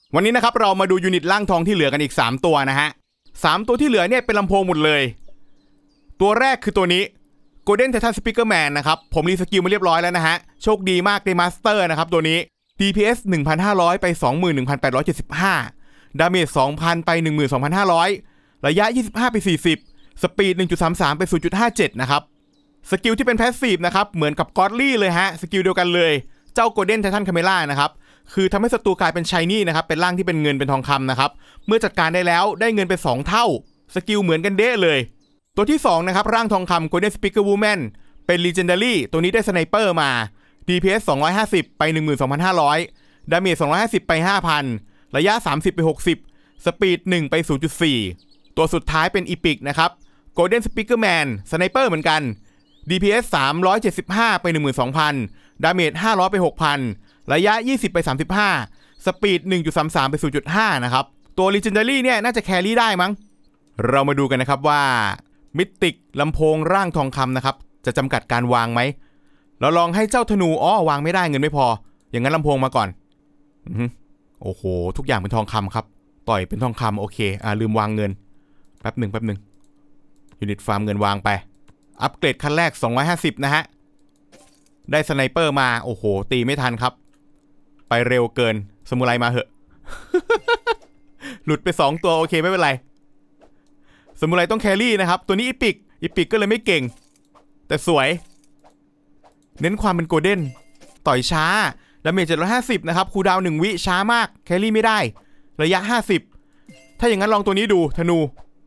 วันนี้นะครับเรามาดูยูนิตร่างทองที่เหลือกันอีก3ตัวนะฮะ3ตัวที่เหลือเนี่ยเป็นลำโพงหมดเลยตัวแรกคือตัวนี้ Golden Titan Speaker Man นะครับผมรีสกิลมาเรียบร้อยแล้วนะฮะโชคดีมากในมาสเตอร์นะครับตัวนี้ DPS 1,500 ไป 21,875 ดาเมจ 2,000 ไป 12,500 ระยะ 25 ไป 40 สปีด 1.33 ไป 0.57 นะครับสกิลที่เป็นแพสซีฟนะครับเหมือนกับกอดลี่เลยฮะสกิลเดียวกันเลยเจ้า Golden Titan Camera นะครับคือทำให้ศัตรูกลายเป็นชายนี่นะครับเป็นร่างที่เป็นเงินเป็นทองคำนะครับเมื่อจัดการได้แล้วได้เงินเป็น2เท่าสกิลเหมือนกันเด้เลยตัวที่2นะครับร่างทองคำ Golden Speaker Woman เป็น Legendary ตัวนี้ได้สไนเปอร์มา DPS 250 ไป 12,500 ดาเมจ 250 ไป 5,000 ระยะ 30 ไป 60 สปีด 1 ไป 0.4 ตัวสุดท้ายเป็น Epic นะครับ Golden Speaker Man สไนเปอร์เหมือนกัน DPS 375 ไป 12,000 ดาเมจ 500 ไป 6,000 ระยะ 20 ไป 35 สปีด 1.33 ไป 0.5 นะครับตัว Legendary เนี่ยน่าจะแครี่ได้มั้งเรามาดูกันนะครับว่ามิติกลำโพงร่างทองคำนะครับจะจำกัดการวางไหมเราลองให้เจ้าธนูวางไม่ได้เงินไม่พออย่างนั้นลำโพงมาก่อนโอ้โหทุกอย่างเป็นทองคำครับต่อยเป็นทองคำโอเคลืมวางเงินแป๊บหนึ่งยูนิตฟาร์มเงินวางไปอัปเกรดขั้นแรก250นะฮะได้สไนเปอร์มาโอ้โหตีไม่ทันครับไปเร็วเกินสมุไรมาเหอะ หลุดไป2ตัวโอเคไม่เป็นไรสมุไรต้องแครี่นะครับตัวนี้อีปิกก็เลยไม่เก่งแต่สวยเน้นความเป็นโกลเด้นต่อยช้าดาเมจ750นะครับคูลดาวน์1วิช้ามากแครี่ไม่ได้ระยะ50ถ้าอย่างนั้นลองตัวนี้ดูธนู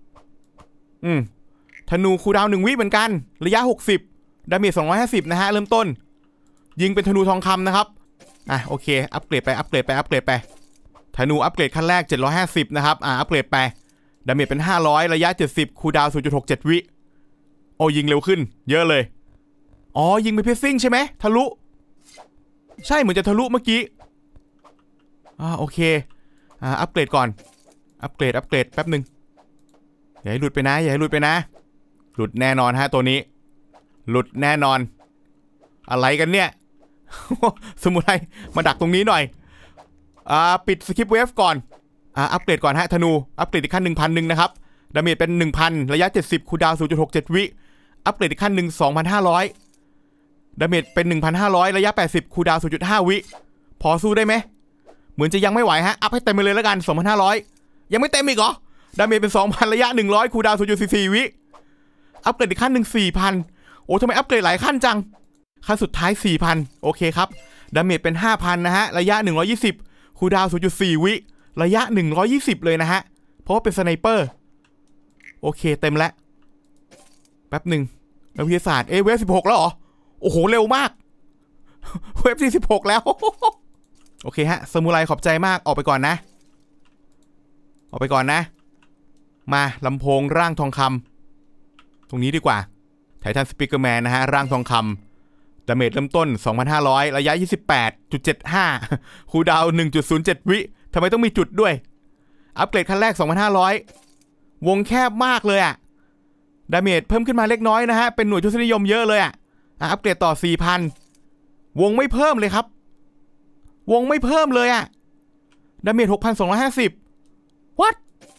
ธนูคูลดาวน์1วิเหมือนกันระยะ60ดาเมจ250นะฮะเริ่มต้นยิงเป็นธนูทองคำนะครับโอเคอัปเกรดไปธนูอัปเกรดขั้นแรก750นะครับอัปเกรดไปดาเมจเป็น500ระยะ70คูลดาวน์ 0.67 วิโอ้ยิงเร็วขึ้นเยอะเลยยิงไปเพซซิ่งใช่ไหมทะลุใช่เหมือนจะทะลุเมื่อกี้โอเคอัปเกรดก่อนอัปเกรดแป๊บนึงอย่าให้หลุดไปนะหลุดแน่นอนฮะตัวนี้หลุดแน่นอนอะไรกันเนี่ย สมุไรมาดักตรงนี้หน่อยปิดสกิปเวฟก่อนอัปเกรดก่อนฮะธนูอัปเกรดอีกขั้น 1,001 นะครับดาเมจเป็น 1,000 ระยะ70คูลดาวน์ 0.67 วิอัปเกรดอีกขั้น 2,500 ดาเมจเป็น 1,500 ระยะ80คูลดาวน์ 0.5 วิพอสู้ได้ไหมเหมือนจะยังไม่ไหวฮะอัพให้เต็มไปเลยแล้วกัน 2,500 ยังไม่เต็มอีกเหรอดาเมจเป็น 2,000 ระยะ100คูลดาวน์ 0.44 วิอัปเกรดอีกขั้น 4,000 โอ้ทำไมอัปเกรดหลายขั้นจังขั้นสุดท้าย 4,000 โอเคครับดาเมจเป็น 5,000 นะฮะระยะ120คูลดาวน์ 0.4 วิระยะ120เลยนะฮะเพราะว่าเป็นสไนเปอร์โอเคเต็มแล้วแป๊บหนึ่งนักวิทยาศาสตร์เวฟ16แล้วเหรอโอ้โหเร็วมากเวฟ16แล้วโอเคฮะสมุไรขอบใจมากออกไปก่อนนะมาลำโพงร่างทองคำตรงนี้ดีกว่าไททันสปีกเกอร์แมนนะฮะร่างทองคำดาเมจเริ่มต้น 2,500 ระยะ 28.75 คูลดาวน์ 1.07 วิทำไมต้องมีจุดด้วยอัปเกรดขั้นแรก 2,500 วงแคบมากเลยดาเมจเพิ่มขึ้นมาเล็กน้อยนะฮะเป็นหน่วยทศนิยมเยอะเลยอัปเกรดต่อ 4,000 วงไม่เพิ่มเลยครับวงไม่เพิ่มเลยดาเมจ 6,250 what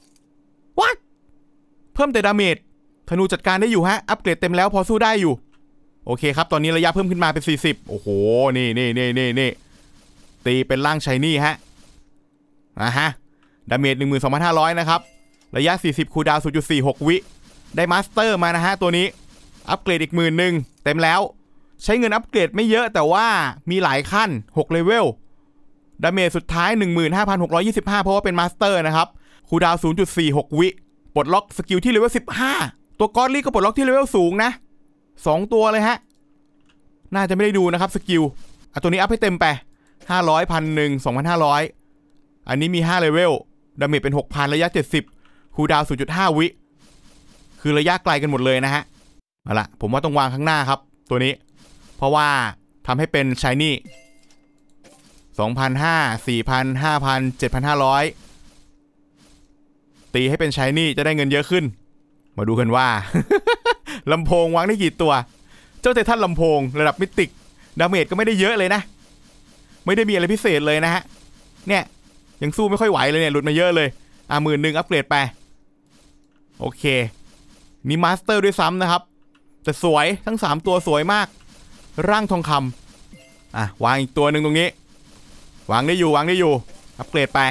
เพิ่มแต่ดาเมจธนูจัดการได้อยู่ฮะอัปเกรดเต็มแล้วพอสู้ได้อยู่โอเคครับตอนนี้ระยะเพิ่มขึ้นมาเป็น40โอ้โหนี่ตีเป็นร่างชายนี่ฮะดาเมจ 12,500 นะครับระยะ40คูลดาวน์ 0.46 วิได้มาสเตอร์มานะฮะตัวนี้อัปเกรดอีก 10,000 เต็มแล้วใช้เงินอัปเกรดไม่เยอะแต่ว่ามีหลายขั้น6เลเวลดาเมจสุดท้าย 15,625 เพราะว่าเป็นมาสเตอร์นะครับคูลดาวน์ 0.46 วิปลดล็อกสกิลที่เลเวล15ตัวกอดลี่ก็ปลดล็อกที่เลเวลสูงนะ2ตัวเลยฮะน่าจะไม่ได้ดูนะครับสกิลตัวนี้อัพให้เต็มไป500 1,000 2,500 อันนี้มี5เลเวลดาเมจเป็น 6,000 ระยะ70คูลดาวน์ 0.5 วิคือระยะไกลกันหมดเลยนะฮะเอาล่ะผมว่าต้องวางข้างหน้าครับตัวนี้เพราะว่าทำให้เป็นชายนี่ 2,500 4,000 5,000 7,500 ตีให้เป็นชายนี่จะได้เงินเยอะขึ้นมาดูกันว่า ลำโพงวางได้กี่ตัวเจ้าไททันลำโพงระดับมิติกดาเมจก็ไม่ได้เยอะเลยนะไม่ได้มีอะไรพิเศษเลยนะฮะเนี่ยยังสู้ไม่ค่อยไหวเลยเนี่ยหลุดมาเยอะเลย11,000อัปเกรดไปโอเคนี่มาสเตอร์ด้วยซ้ำนะครับแต่สวยทั้ง3ตัวสวยมากร่างทองคำวางอีกตัวหนึ่งตรงนี้วางได้อยู่อัปเกรดไป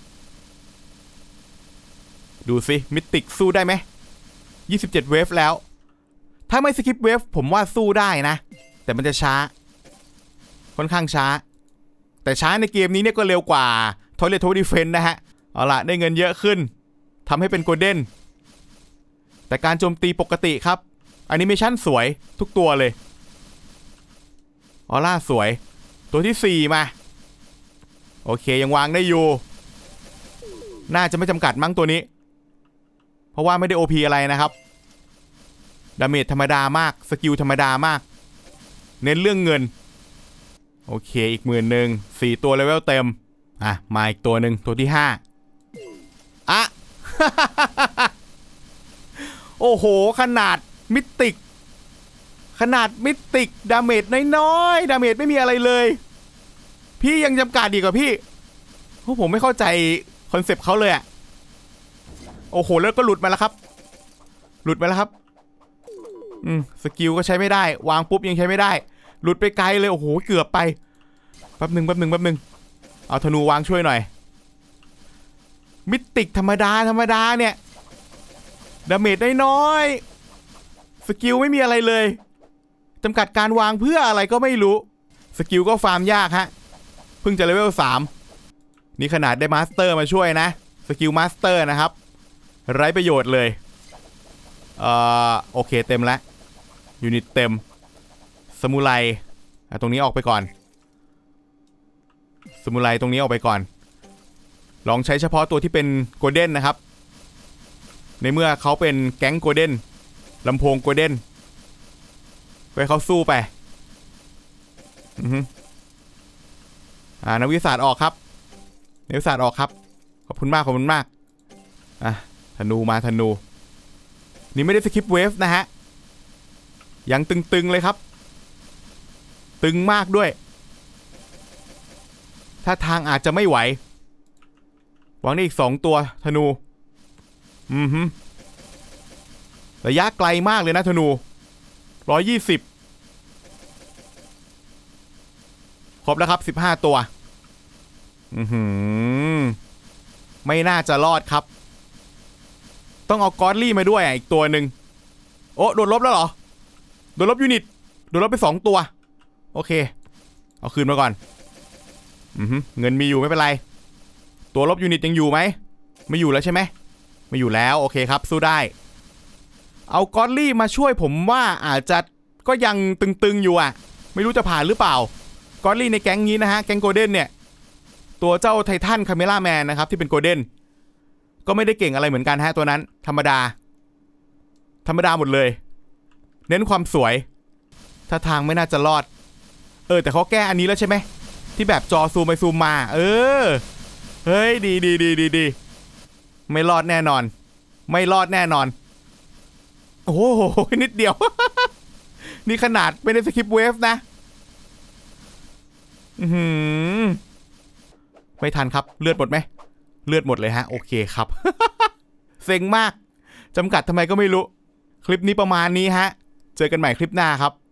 ดูสิมิติกสู้ได้ไหม27เวฟแล้วถ้าไม่สกิปเวฟผมว่าสู้ได้นะแต่มันจะช้าค่อนข้างช้าแต่ช้าในเกมนี้เนี่ยก็เร็วกว่าToilet Tower Defense นะฮะเอาล่ะได้เงินเยอะขึ้นทำให้เป็นโกลเด้นแต่การโจมตีปกติครับแอนิเมชั่นสวยทุกตัวเลยออร่าสวยตัวที่4มาโอเคยังวางได้อยู่น่าจะไม่จำกัดมั้งตัวนี้เพราะว่าไม่ได้ OP อะไรนะครับดาเมจธรรมดามากสกิลธรรมดามากเน้นเรื่องเงินโอเคอีก10,000 4ตัวเลเวลเต็มมาอีกตัวหนึ่งตัวที่5โอ้โหขนาดมิติกดาเมจน้อยๆดาเมจไม่มีอะไรเลยพี่ยังจำกัดดีกว่าพี่เพราะผมไม่เข้าใจคอนเซปต์เขาเลยโอ้โหแล้วก็หลุดมาแล้วครับสกิลก็ใช้ไม่ได้วางปุ๊บยังใช้ไม่ได้หลุดไปไกลเลยโอ้โหเกือบไปแป๊บหนึ่งเอาธนูวางช่วยหน่อยมิติกธรรมดาเนี่ยดาเมจน้อยสกิลไม่มีอะไรเลยจำกัดการวางเพื่ออะไรก็ไม่รู้สกิลก็ฟาร์มยากฮะเพิ่งจะเลเวล3นี่ขนาดได้มาสเตอร์มาช่วยนะสกิลมาสเตอร์นะครับไร้ประโยชน์เลยโอเคเต็มแล้วยูนิตเต็มสมุไรตรงนี้ออกไปก่อนสมุไรตรงนี้ออกไปก่อนลองใช้เฉพาะตัวที่เป็นโกลเด้นนะครับในเมื่อเขาเป็นแก๊งโกลเด้นลำโพงโกลเด้นไปเขาสู้ไปนักวิทยาศาสตร์ออกครับขอบคุณมากธนูนี่ไม่ได้สกิปเวฟนะฮะยังตึงเลยครับตึงมากด้วยถ้าทางอาจจะไม่ไหววางได้อีก2ตัวธนูระยะไกลมากเลยนะธนู120ครบแล้วครับ15ตัวไม่น่าจะรอดครับต้องเอากอดลี่มาด้วยอีกตัวหนึ่งโอ้โดนลบแล้วเหรอโดนลบยูนิตโดนลบไป2ตัวโอเคเอาคืนมาก่อนเงินมีอยู่ไม่เป็นไรตัวลบยูนิตยังอยู่ไหมไม่อยู่แล้วใช่ไหมไม่อยู่แล้วโอเคครับสู้ได้เอากอดลี่มาช่วยผมว่าอาจจะก็ยังตึงๆอยู่ไม่รู้จะผ่านหรือเปล่ากอดลี่ในแก๊งนี้นะฮะแก๊งโกลเด้นเนี่ยตัวเจ้าไททันคาเมล่าแมนนะครับที่เป็นโกลเด้นก็ไม่ได้เก่งอะไรเหมือนกันฮะตัวนั้นธรรมดาหมดเลยเน้นความสวยถ้าทางไม่น่าจะรอดแต่เขาแก้อันนี้แล้วใช่ไหมที่แบบจอซูมไปซูมมาเฮ้ยดีไม่รอดแน่นอนโอ้โหนิดเดียว นี่ขนาดไม่ได้สกิปเวฟนะไม่ทันครับเลือดหมดไหมเลือดหมดเลยฮะโอเคครับ เซ็งมากจำกัดทำไมก็ไม่รู้คลิปนี้ประมาณนี้ฮะเจอกันใหม่คลิปหน้าครับ